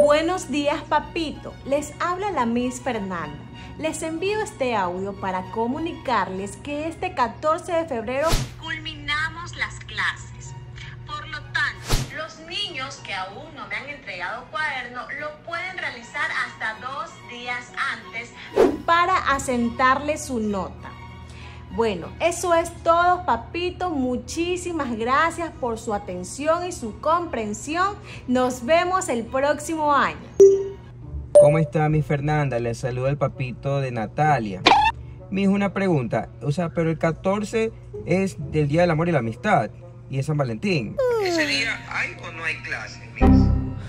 Buenos días, papito. Les habla la Miss Fernanda. Les envío este audio para comunicarles que este 14 de febrero culminamos las clases. Por lo tanto, los niños que aún no me han entregado cuaderno lo pueden realizar hasta 2 días antes para asentarle su nota. Bueno, eso es todo, papito. Muchísimas gracias por su atención y su comprensión. Nos vemos el próximo año. ¿Cómo está mi Fernanda? Le saluda el papito de Natalia. Mijo, una pregunta. Pero el 14 es del Día del Amor y la Amistad y es San Valentín. ¿Ese día hay o no hay clases, Miss?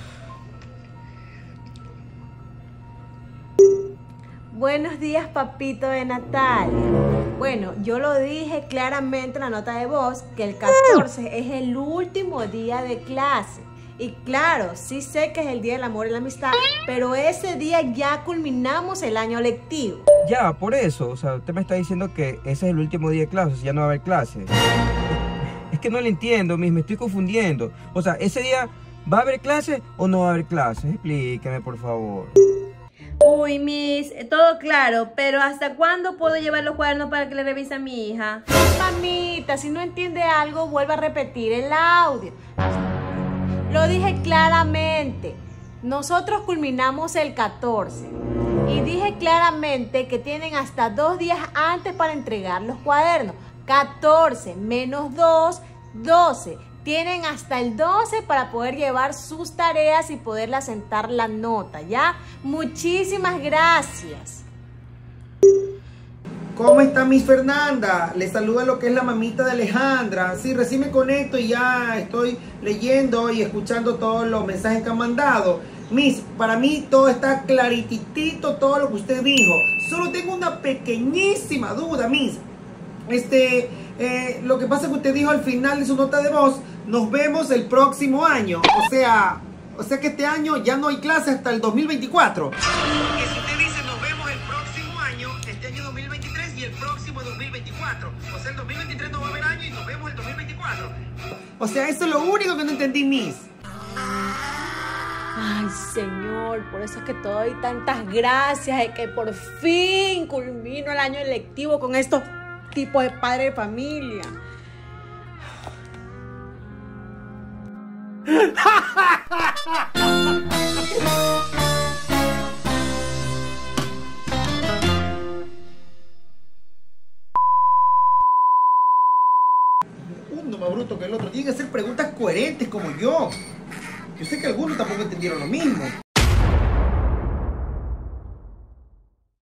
Buenos días, papito de Natalia. Bueno, yo lo dije claramente en la nota de voz que el 14 es el último día de clase. Y claro, sí sé que es el Día del Amor y la Amistad, pero ese día ya culminamos el año lectivo. Ya, por eso, usted me está diciendo que ese es el último día de clases, ya no va a haber clases. Es que no le entiendo, Miss, me estoy confundiendo. ¿Ese día va a haber clases o no va a haber clases? Explíqueme, por favor. Uy, Miss, todo claro, pero ¿hasta cuándo puedo llevar los cuadernos para que le revise a mi hija? Mamita, si no entiende algo, vuelva a repetir el audio. Lo dije claramente. Nosotros culminamos el 14. Y dije claramente que tienen hasta 2 días antes para entregar los cuadernos. 14 menos 2, 12. Tienen hasta el 12 para poder llevar sus tareas y poderle asentar la nota, ¿ya? Muchísimas gracias. ¿Cómo está Miss Fernanda? Le saluda lo que es la mamita de Alejandra. Sí, recién me conecto y ya estoy leyendo y escuchando todos los mensajes que han mandado. Miss, para mí todo está claritito, todo lo que usted dijo. Solo tengo una pequeñísima duda, Miss. Lo que pasa es que usted dijo al final de su nota de voz, nos vemos el próximo año. O sea que este año ya no hay clase hasta el 2024. Porque si usted dice nos vemos el próximo año, este año 2023 y el próximo 2024. O sea, el 2023 no va a haber año y nos vemos el 2024. O sea, eso es lo único que no entendí, Miss. Ay, Señor, por eso es que te doy tantas gracias de que por fin culmino el año lectivo con estos tipos de padre de familia. Uno más bruto que el otro. Tienen que hacer preguntas coherentes como yo. Yo sé que algunos tampoco entendieron lo mismo.